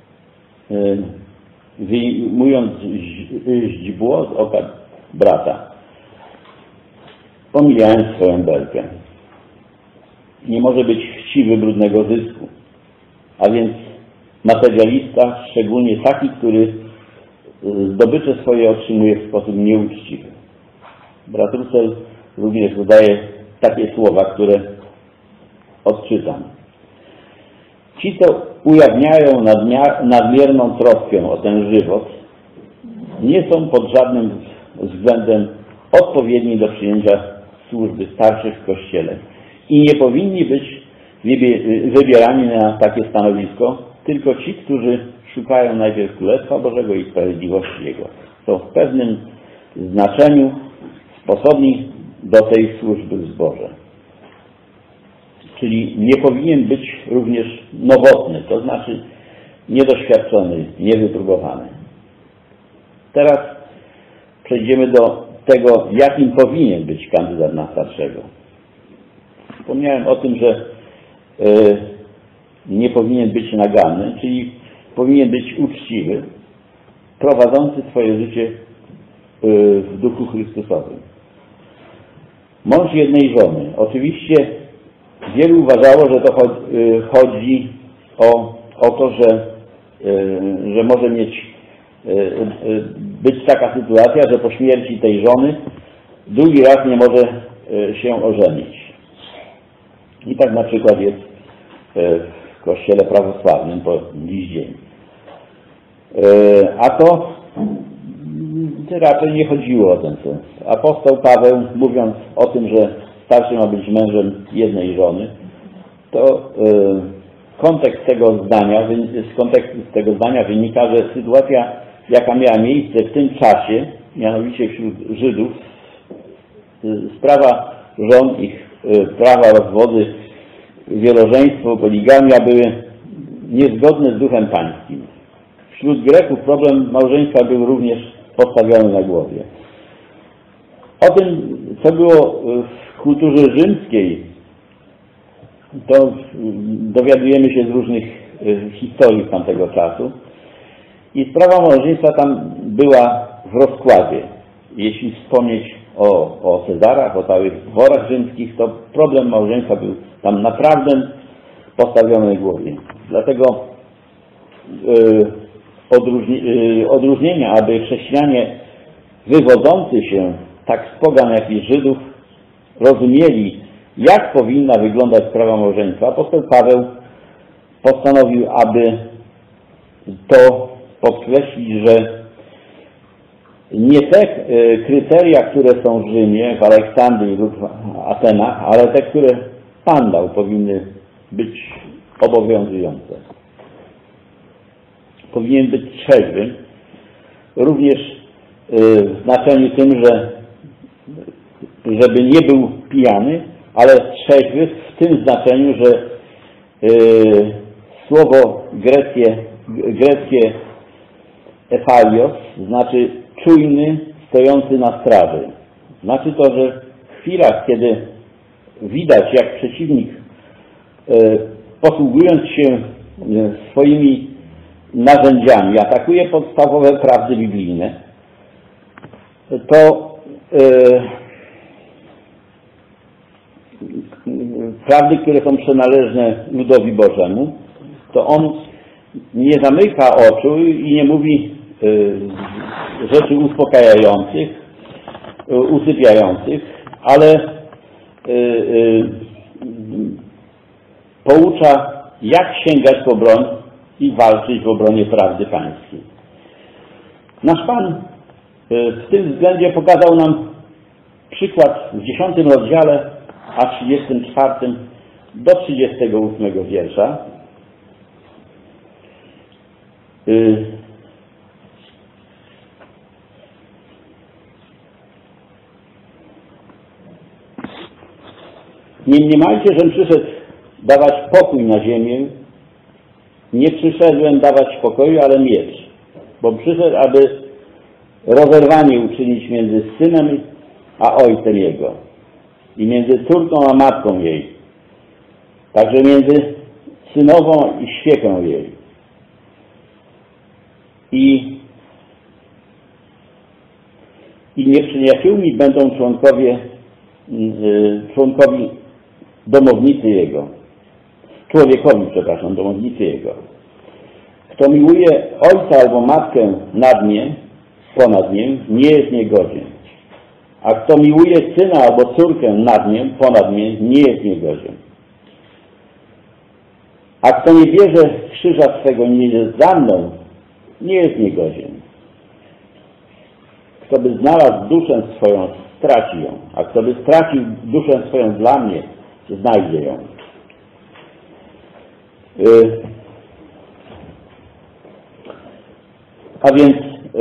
wyjmując źdźbło z oka brata, pomijając swoją belkę. Nie może być chciwy brudnego zysku, a więc materialista, szczególnie taki, który zdobycze swoje otrzymuje w sposób nieuczciwy. Brat Russell również dodaje takie słowa, które odczytam. Ci, co ujawniają nadmierną troskę o ten żywot, nie są pod żadnym względem odpowiedni do przyjęcia służby starszych w Kościele i nie powinni być wybierani na takie stanowisko tylko ci, którzy szukają najpierw Królestwa Bożego i sprawiedliwości Jego. Są w pewnym znaczeniu sposobni do tej służby w zborze. Czyli nie powinien być również nowotny, to znaczy niedoświadczony, niewypróbowany. Teraz przejdziemy do tego, jakim powinien być kandydat na starszego. Wspomniałem o tym, że nie powinien być naganny, czyli powinien być uczciwy, prowadzący swoje życie w duchu Chrystusowym. Mąż jednej żony. Oczywiście wielu uważało, że to chodzi o to, że może być taka sytuacja, że po śmierci tej żony drugi raz nie może się ożenić. I tak na przykład jest w Kościele prawosławnym po dziś dzień. A to raczej nie chodziło o ten sens. Apostoł Paweł, mówiąc o tym, że starszy ma być mężem jednej żony, to z kontekstu tego zdania wynika, że sytuacja, jaka miała miejsce w tym czasie, mianowicie wśród Żydów, sprawa żon, ich prawa, rozwody wielożeństwo, poligamia były niezgodne z duchem pańskim. Wśród Greków problem małżeństwa był również postawiony na głowie. O tym, co było w kulturze rzymskiej, to dowiadujemy się z różnych historii z tamtego czasu. I sprawa małżeństwa tam była w rozkładzie. Jeśli wspomnieć o Cezarach, o całych dworach rzymskich, to problem małżeństwa był tam naprawdę postawiony na głowie. Dlatego odróżnienia, aby chrześcijanie wywodzący się tak z pogan, jak i Żydów rozumieli, jak powinna wyglądać sprawa małżeństwa, apostoł Paweł postanowił, aby to podkreślić, że nie te kryteria, które są w Rzymie, w Aleksandrii lub w Atenach, ale te, które Pan dał, powinny być obowiązujące. Powinien być trzeźwy, również w znaczeniu tym, żeby nie był pijany, ale trzeźwy w tym znaczeniu, że słowo greckie ephalios znaczy czujny, stojący na straży. Znaczy to, że w chwilach, kiedy widać, jak przeciwnik posługując się swoimi narzędziami atakuje podstawowe prawdy biblijne, to prawdy, które są przynależne ludowi Bożemu, to on nie zamyka oczu i nie mówi rzeczy uspokajających, usypiających, ale poucza, jak sięgać po broń i walczyć w obronie prawdy pańskiej. Nasz Pan w tym względzie pokazał nam przykład w 10 rozdziale, a 34 do 38 wiersza. Nie mniemajcie, żem przyszedł dawać pokój na ziemię. Nie przyszedłem dawać pokoju, ale miecz. Bo przyszedł, aby rozerwanie uczynić między synem a ojcem jego. I między córką a matką jej. Także między synową i świekrą jej. I nieprzyjaciółmi będą członkowi domownicy jego. Domownicy jego. Kto miłuje ojca albo matkę ponad mnie, nie jest niegodzien. A kto miłuje syna albo córkę ponad mnie, nie jest niegodzien. A kto nie bierze krzyża swego, nie jest za mną, nie jest niegodzien. Kto by znalazł duszę swoją, straci ją. A kto by stracił duszę swoją dla mnie, znajdzie ją. A więc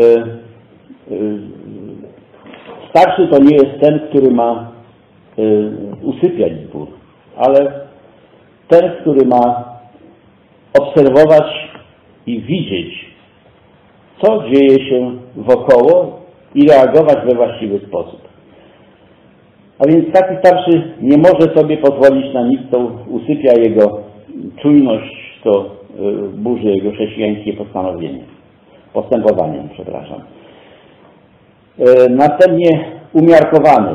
starszy to nie jest ten, który ma usypiać dwór, ale ten, który ma obserwować i widzieć, co dzieje się wokoło i reagować we właściwy sposób. A więc taki starszy nie może sobie pozwolić na nic, co usypia jego czujność, co burzy jego chrześcijańskie postępowanie. Następnie umiarkowany.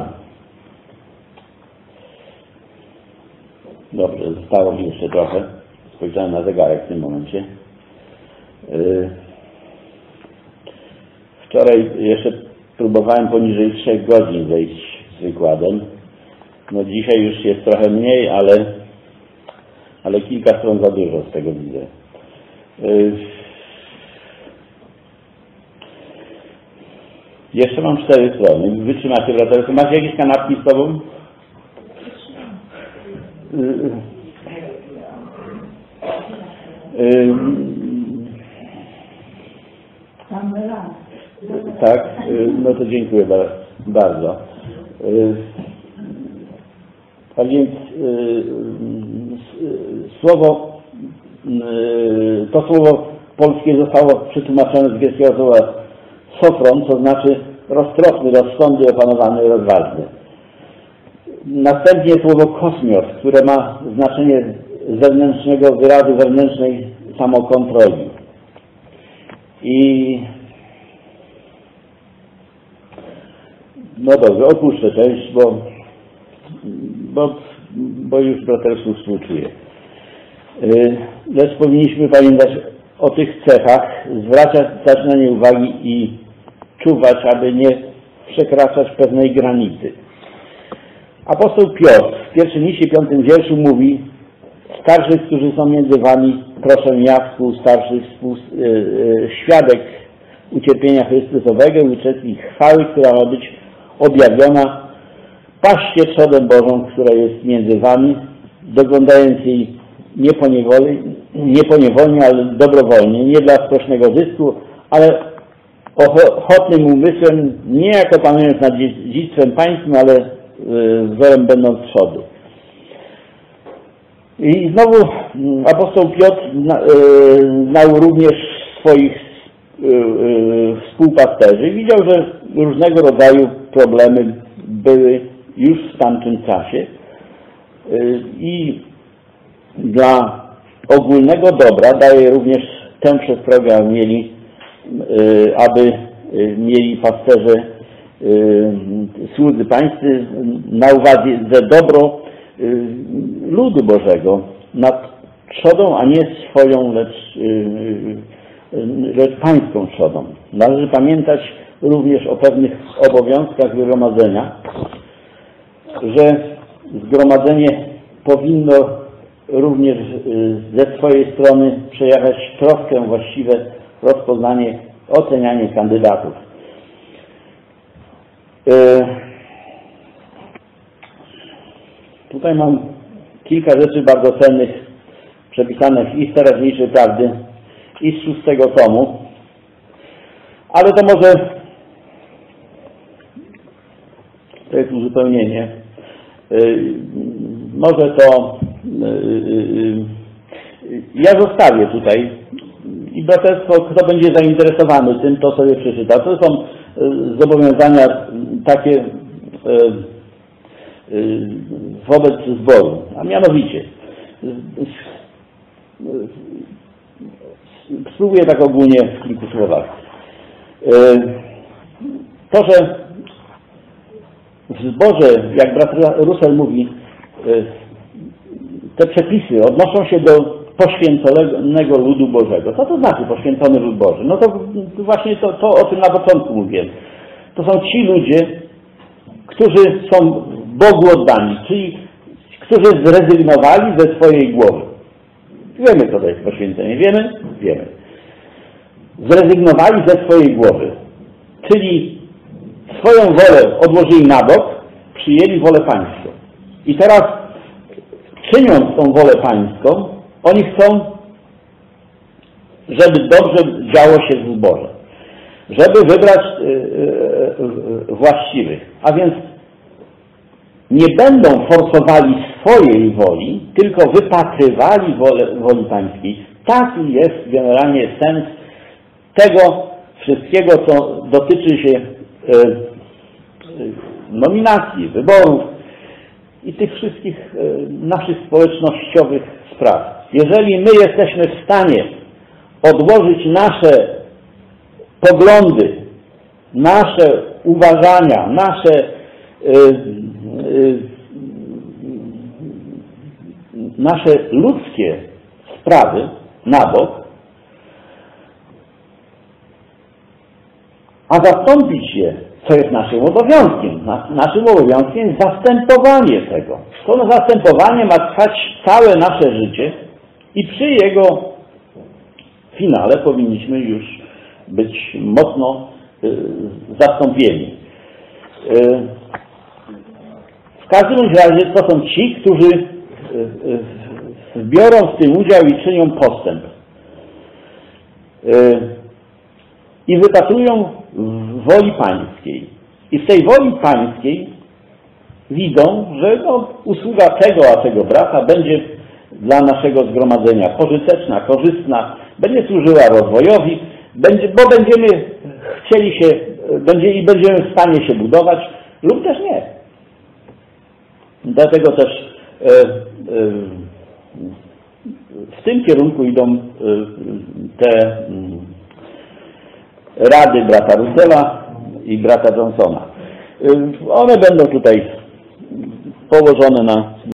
Dobrze, zostało mi jeszcze trochę. Spojrzałem na zegarek w tym momencie. Wczoraj jeszcze próbowałem poniżej 3 godzin wejść z wykładem. No dzisiaj już jest trochę mniej, ale kilka stron za dużo z tego widzę. Jeszcze mam 4 strony. Wytrzymacie wracając. Macie jakieś kanapki z sobą? Tak, no to dziękuję bardzo. A więc słowo, to słowo polskie zostało przetłumaczone z greckiego słowa sofron, to znaczy roztropny, rozsądny, opanowany, rozważny. Następnie słowo kosmios, które ma znaczenie zewnętrznego wyrazu, wewnętrznej samokontroli. I no dobrze, opuszczę część, bo już braterstwu współczuję. Lecz powinniśmy pamiętać o tych cechach, zwracać na nie uwagi i czuwać, aby nie przekraczać pewnej granicy. Apostoł Piotr w pierwszym liście, 5 wierszu mówi: starszych, którzy są między wami, proszę ja, współstarszy, świadek ucierpienia Chrystusowego i uczestnik chwały, która ma być objawiona, paście trzodę Bożą, która jest między wami, doglądając jej nie poniewolnie, ale dobrowolnie, nie dla sprośnego zysku, ale ochotnym umysłem, nie jako panując nad dziedzictwem pańskim, ale wzorem będąc trzody. I znowu apostoł Piotr znał również swoich współpasterzy. Widział, że różnego rodzaju problemy były już w tamtym czasie i dla ogólnego dobra daje również tę przestrogę, aby mieli pasterze, słudzy pańscy na uwadze dobro ludu Bożego nad trzodą, a nie swoją, lecz pańską trzodą. Należy pamiętać również o pewnych obowiązkach zgromadzenia, że zgromadzenie powinno również ze swojej strony przejawiać troskę, właściwe rozpoznanie, ocenianie kandydatów. Tutaj mam kilka rzeczy bardzo cennych, przepisanych i z teraźniejszej prawdy, i z 6 tomu, ale to jest uzupełnienie, może to ja zostawię tutaj i braterstwo, kto będzie zainteresowany tym, to sobie przeczyta. To są zobowiązania takie wobec zboru, a mianowicie spróbuję tak ogólnie w kilku słowach. To, że w zborze, jak brat Russell mówi, te przepisy odnoszą się do poświęconego ludu Bożego. Co to znaczy poświęcony lud Boży? No to właśnie to o tym na początku mówiłem. To są ci ludzie, którzy są Bogu oddani, czyli którzy zrezygnowali ze swojej głowy. Wiemy, co to jest poświęcenie. Wiemy? Wiemy. Zrezygnowali ze swojej głowy, czyli swoją wolę odłożyli na bok, przyjęli wolę pańską. I teraz, czyniąc tą wolę pańską, oni chcą, żeby dobrze działo się w zborze, żeby wybrać właściwych. A więc nie będą forsowali swojej woli, tylko wypatrywali woli pańskiej. Taki jest generalnie sens tego wszystkiego, co dotyczy się nominacji, wyborów i tych wszystkich naszych społecznościowych spraw. Jeżeli my jesteśmy w stanie odłożyć nasze poglądy, nasze uważania, nasze ludzkie sprawy na bok, a zastąpić je, co jest naszym obowiązkiem. Naszym obowiązkiem jest zastępowanie tego. To zastępowanie ma trwać całe nasze życie i przy jego finale powinniśmy już być mocno zastąpieni. W każdym razie to są ci, którzy biorą w tym udział i czynią postęp. I wypatrują woli pańskiej. I w tej woli pańskiej widzą, że usługa tego a tego brata będzie dla naszego zgromadzenia pożyteczna, korzystna, będzie służyła rozwojowi, bo będziemy chcieli się, będziemy w stanie się budować lub też nie. Dlatego też w tym kierunku idą te rady brata Russella i brata Johnsona. One będą tutaj położone na